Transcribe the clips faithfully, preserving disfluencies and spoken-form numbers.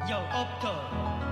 Yo, up top.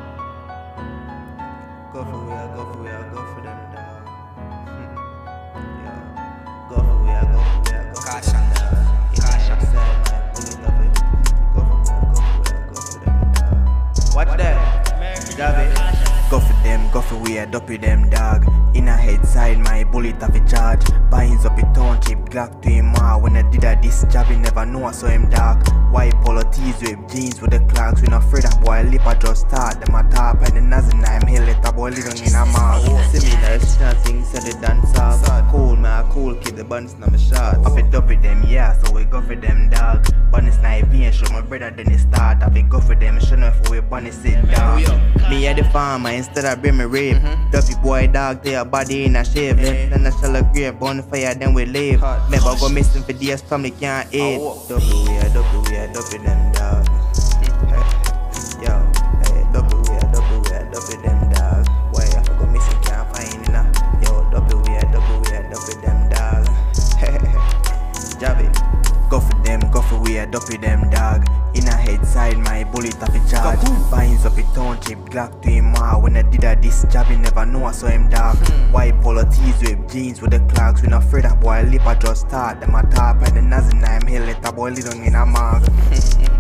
Go for real, go for real, go for them, dog. Yeah. Go for real, go for real, go for them, dog. Caution. Side, pull it up, it. Go for real, go for real, go for them, dog. Watch that. Grab it. Go for them, go for weird, up with them, dog. In a head side, my bullet have a charge. Binds up a town, keep Glock to him, ah. When I did a this job, he never know I saw him dark. White polo tees with jeans with the clocks. We not afraid that boy lip I just start. Them a top and the nothing I'm here let a boy living in a mark. Similar chanting, said the dancer. Cool man, cool kid, the buns na my shot. Up it up with them, yeah, so we go for them, dog. Bunnies na even show my brother then it start. Up it go for them, show no if we bunny sit down. Me at the farmer instead of bring me rape. Mm-hmm. Duffy boy dog, they a body in a shave. Mm-hmm. Then I shall agree, bonfire, then we leave. Hot. Never go missing for D S family can't eat. Double we are, double we are, double them dog. Yo, hey, double we are, double we are, double them dog. Why I go missing can't find enough. Yo, double we are, double we are, double them dog. Jab it. Go for them, go for we are, double them dog. In a head side, my bullet have a charge. Binds up a town, keep Glock to him, ah. When I did a this job, he never know I saw him dark. Hmm. White polo tees with jeans with the clocks. We not afraid that boy lip I just start. Them a top and the nothing I'm here let a boy little in a mark.